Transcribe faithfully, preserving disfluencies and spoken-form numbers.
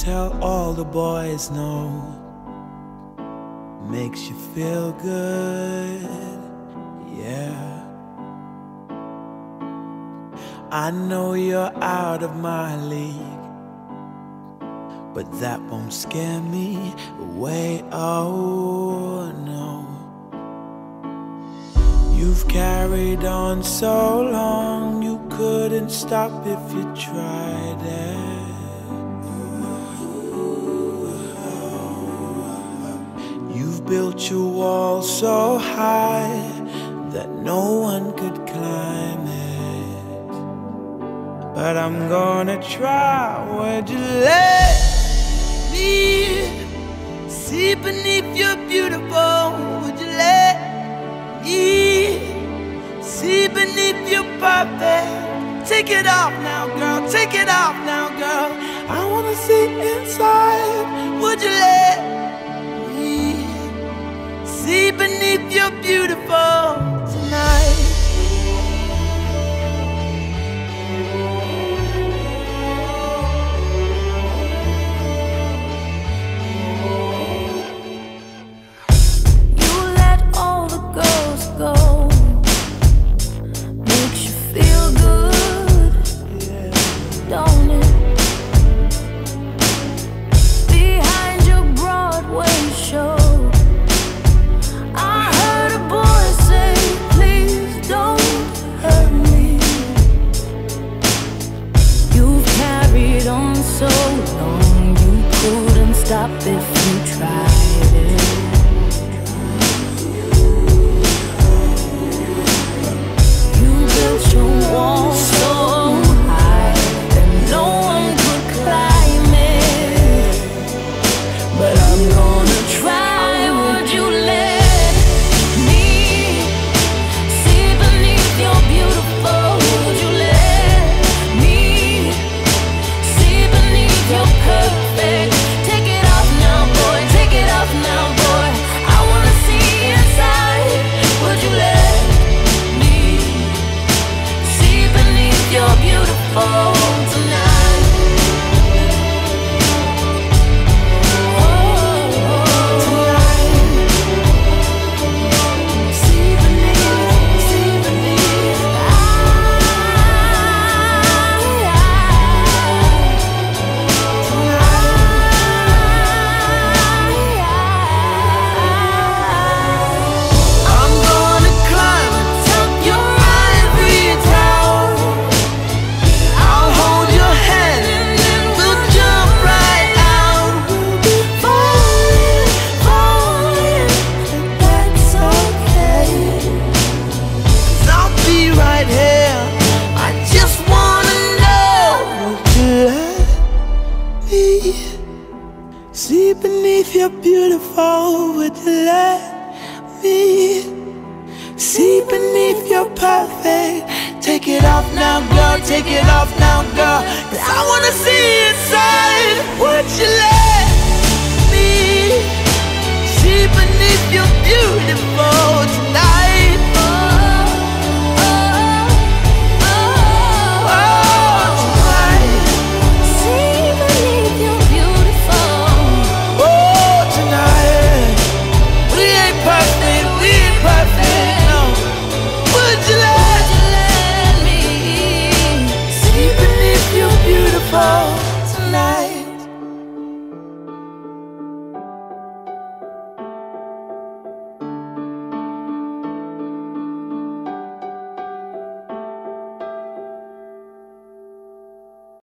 tell all the boys no. Makes you feel good, yeah. I know you're out of my league, but that won't scare me away, oh no. You've carried on so long, you couldn't stop if you tried it. You've built your wall so high that no one could climb it. But I'm gonna try. Would you let me see beneath your beautiful? Would you let me see beneath your perfect? Take it off now, girl, take it off now, girl. I wanna see inside. Would you let me see beneath your beautiful tonight? Behind your Broadway show, I heard a boy say, please don't hurt me. You've carried on so long, you couldn't stop if you tried it. You built your wall so high that no one could climb it. But I'm gonna try. Would you let me see beneath your beautiful? Would you let me see beneath your perfect? Take it off now, boy, take it off now, boy. I wanna see inside. Would you let me see beneath your beautiful tonight? See beneath your beautiful, would you let me see beneath your perfect? Take it off now, girl, take it off now, girl, 'cause I wanna see inside. Would you let